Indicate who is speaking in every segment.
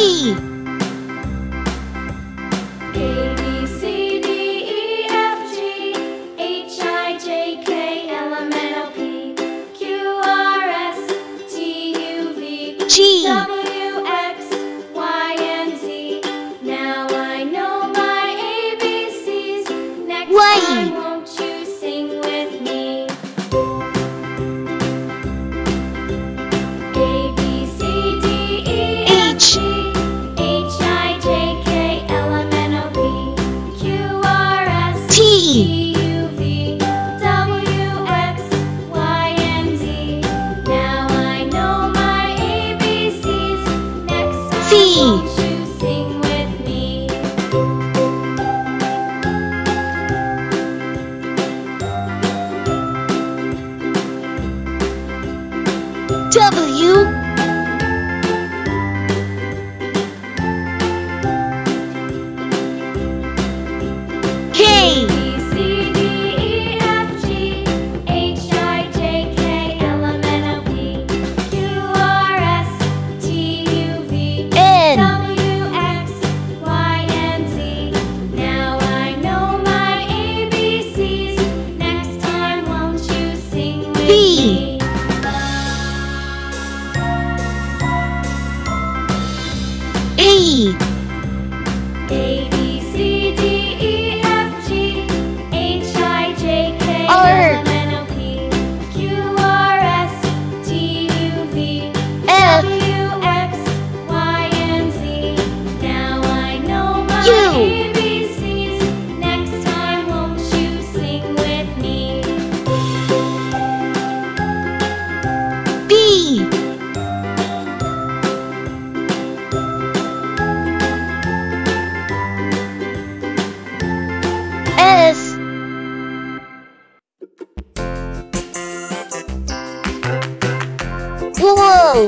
Speaker 1: P
Speaker 2: A, B, C, D, E, F, G, H, I, J, K, L, M, N, O, P, Q, R, S, T, U, V,
Speaker 1: G
Speaker 2: W, X, Y, and Z. Now I know my ABCs. Next
Speaker 1: Y.
Speaker 2: time, won't you sing with me? A, B, C, D, E, F,
Speaker 1: H.
Speaker 2: G, H, I, J, K, L, M, N, O, P, Q, R, S,
Speaker 1: T.
Speaker 2: T, U, V, W, X, Y, and Z. Now I know my ABCs. Next time,
Speaker 1: C.
Speaker 2: won't you sing with me?
Speaker 1: W K
Speaker 2: B, C, D, E, F, G, H, I, J, K, L, M, N, O, P, Q, R, S, T, U, V,
Speaker 1: N
Speaker 2: W, X, Y, and Z. Now I know my ABCs. Next time, won't you sing with
Speaker 1: V.
Speaker 2: me?
Speaker 1: A
Speaker 2: A, B, C, D, E, F, G, H, I, J, K,
Speaker 1: R.
Speaker 2: L, M, N, O, P, Q, R, S, T, U, V,
Speaker 1: F
Speaker 2: W, X, Y, and Z. Now I know my
Speaker 1: U.
Speaker 2: ABCs. Next time, won't you sing with me?
Speaker 1: B S Whoa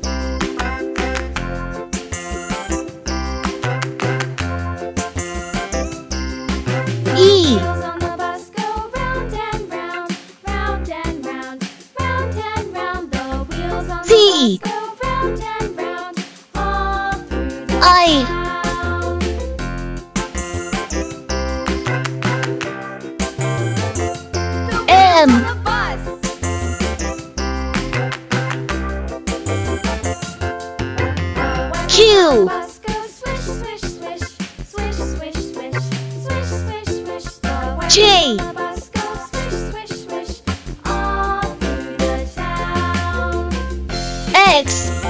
Speaker 1: E
Speaker 2: Wheels on the bus go round and round, round and round, round and round. The wheels on
Speaker 1: Z.
Speaker 2: the bus go round and round, all through the
Speaker 1: I
Speaker 2: town. The
Speaker 1: M.
Speaker 2: wheels on the bus.
Speaker 1: Q
Speaker 2: Bus goes swish, swish, swish, swish, swish, swish, swish, swish, swish. The wheels
Speaker 1: J.
Speaker 2: on the bus go swish, swish, swish, all through the town.
Speaker 1: X